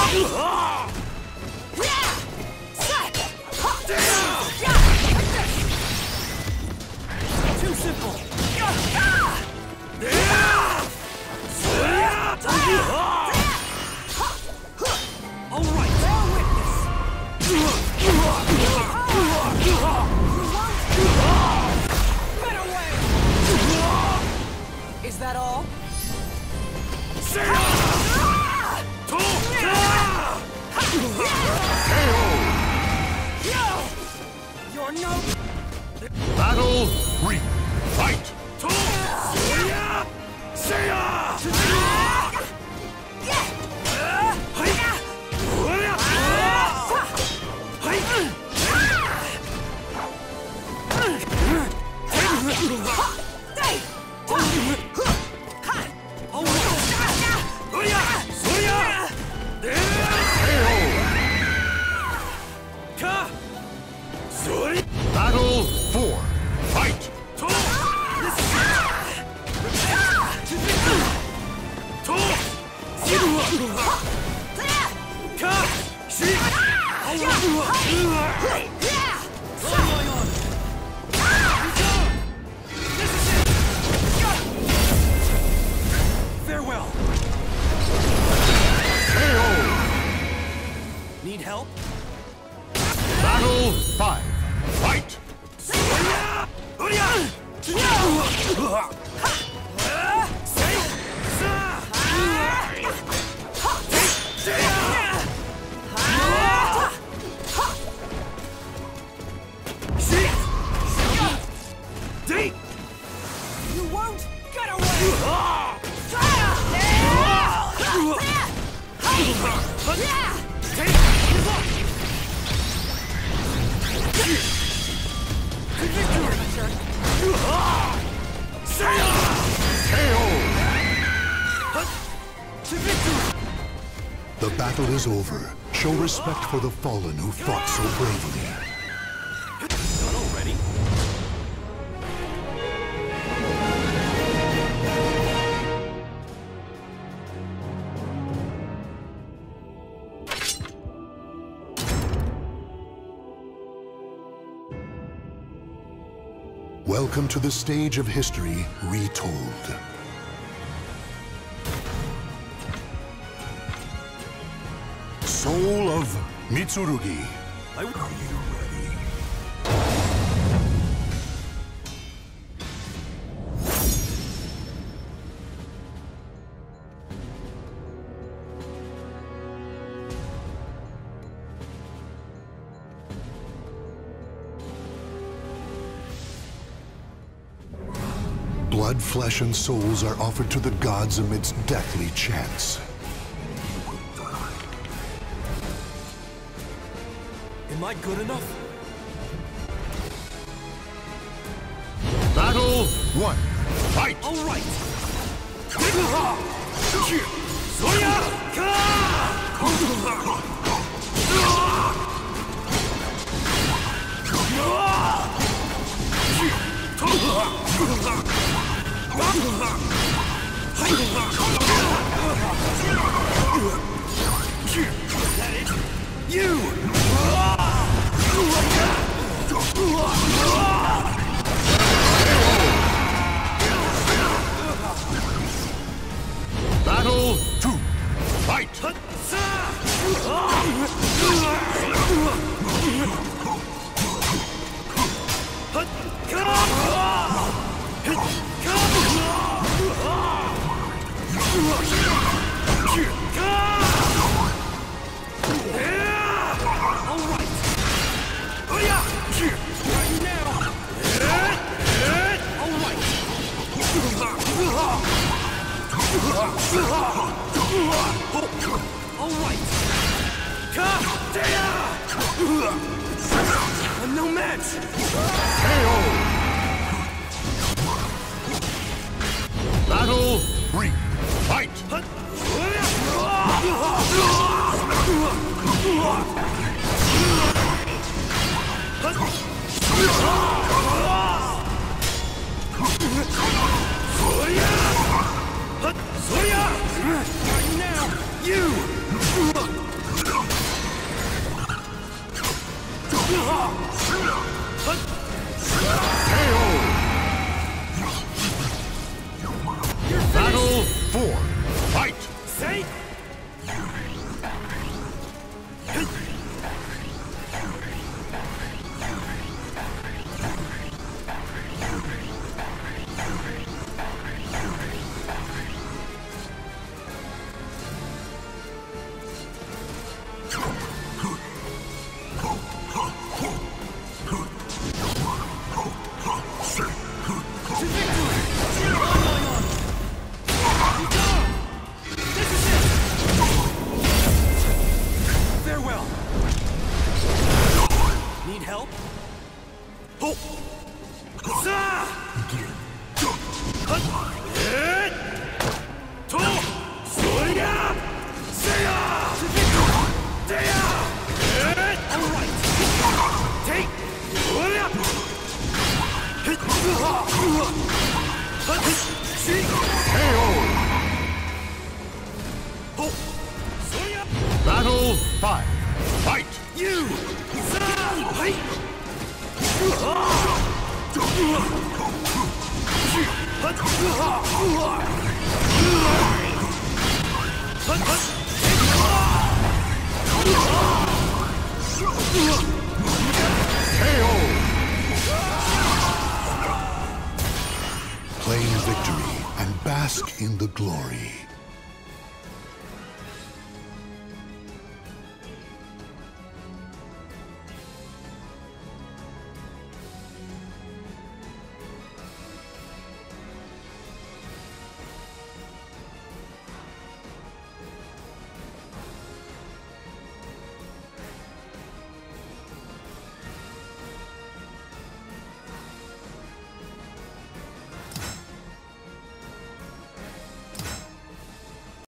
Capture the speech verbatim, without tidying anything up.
Too simple. All right, bear witness. Better way. Is that all? You're no. Battle three. Fight! Battle four. Fight! Farewell. Need help? Battle five. Fight! You won't get away! The battle is over. Show respect for the fallen who fought so bravely. Done already? Welcome to the stage of history retold. Soul of Mitsurugi. Are you ready? Blood, flesh, and souls are offered to the gods amidst deathly chants. Am I good enough? Battle one. Fight! All right. You! Battle two. Fight! All right. I'm no match. Battle three. Fight! Now, you! Battle four. Fight! Say? Farewell. Need help? Oh! Sa! Hit! To! Soya! Seya! Deya! Hit! All right. Take! Soya! Hit! See! K O! Oh! Soya! Battle five. Fight! You! Sa! Hey! K O! Claim victory and bask in the glory.